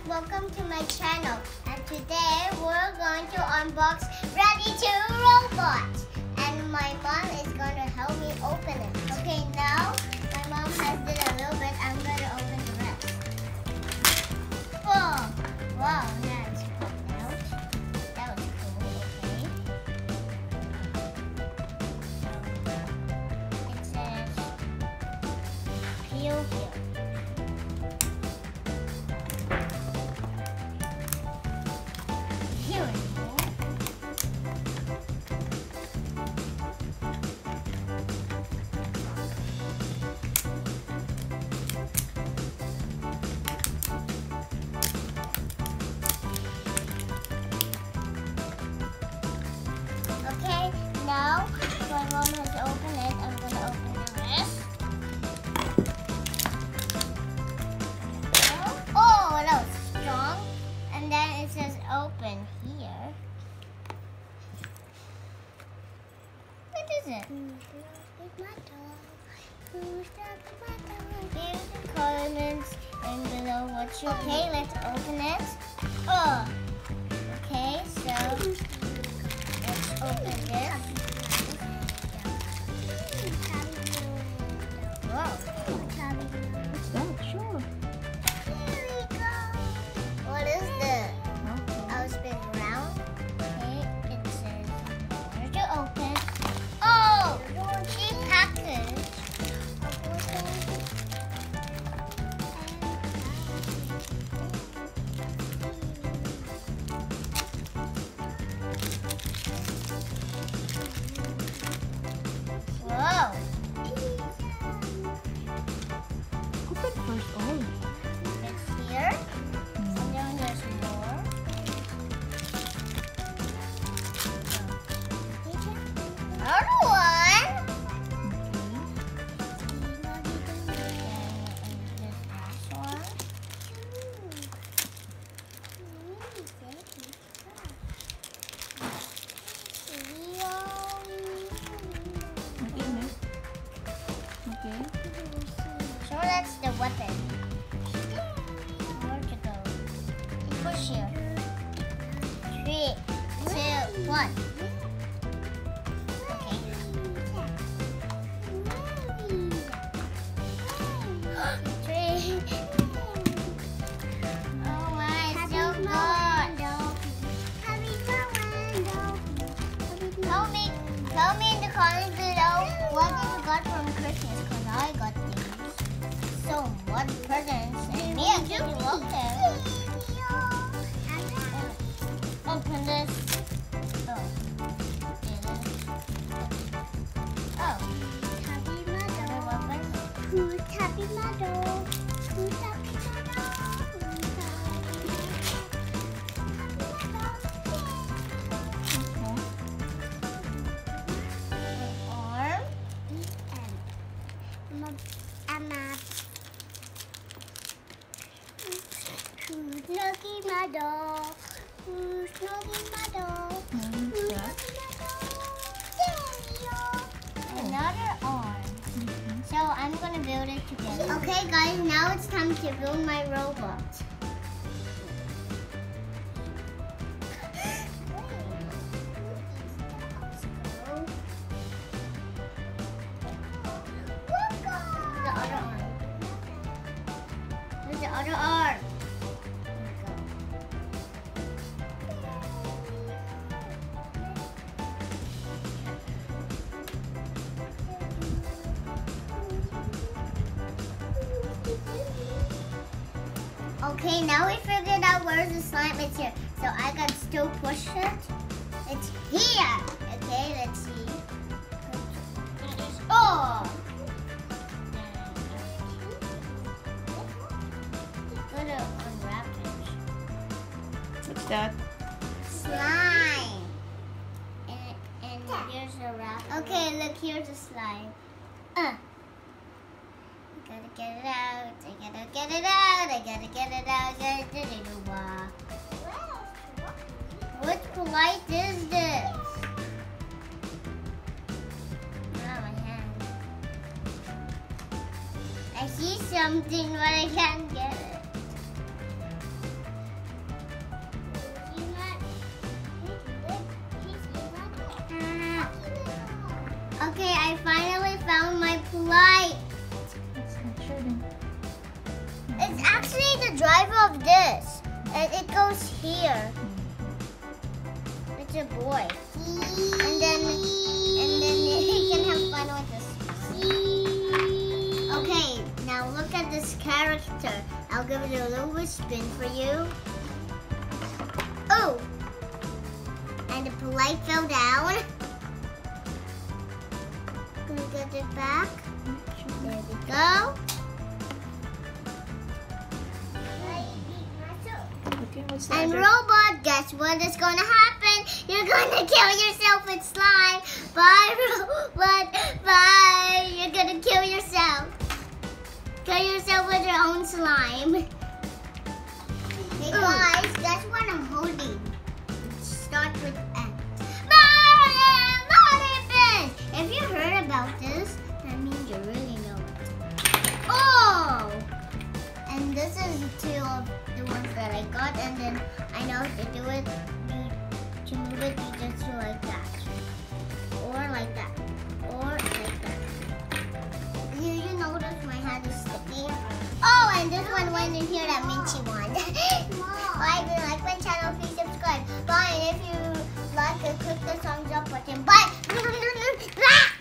welcome to my channel. And today we're going to unbox Ready 2 Robot. And my mom is going to help me open it. Okay, now my mom has did a little bit. I'm going to open the rest. Oh, wow, that's popped out. That was cool, okay. It says peel here. Here we go. Okay, now my mom has opened it. I'm going to open the rest. Oh, that was strong. And then it says open here. What is it? Leave the comments and below what you. Okay, let's open it. Oh, okay, so let's open this. Whoa. What's that? Sure. Here we go. What is this? I'll spin around. Okay, it says where to open. Oh, cheap package. Whoa. Open first. Oh. It's here. And then there's more. Another one. And this last one. Okay, next. Okay. So that's the weapon. Where to go? Push here. 3, 2, 1. Okay. 3. Oh my, so good. Tell me in the comments below what you got from Christmas, because I got these. So what presents and me and you welcome. Open this. Oh. Oh. Another weapon. Arm. Snuggie my dog. Snuggie my dog. Another arm. So I'm gonna build it together. Okay guys, now it's time to build my robot. The other arm. Where's the other arm? Okay, now we figured out where's the slime. It's here. So I got still push it. It's here. Okay, let's see. Oh! Gotta unwrap it. What's that? Slime. And here's the wrap. Okay, look, here's the slime. I gotta get it out. I gotta get it out. I gotta get it out. What polite is this? Not my hand. I see something, but I can't get it. It's actually the driver of this. And it goes here. It's a boy. And then he can have fun with this. Okay, now look at this character. I'll give it a little spin for you. Oh! And the light fell down. Gonna get it back. There we go. Okay, what's that? And robot, guess what is gonna happen? You're gonna kill yourself with slime. Bye, robot. Bye. You're gonna kill yourself. Kill yourself with your own slime. Hey guys, guess what I'm holding? Start with N. Maribin! If you heard about this, that means you really know it. Oh! And this is two of the ones that I got, and then I know to do it, to move it, you just do like that. Or like that. Or like that. You notice my hand is sticky? Oh, and this one went in here, that means she won. Bye, if you like my channel, please subscribe. Bye, and if you like it, click the thumbs up button. Bye!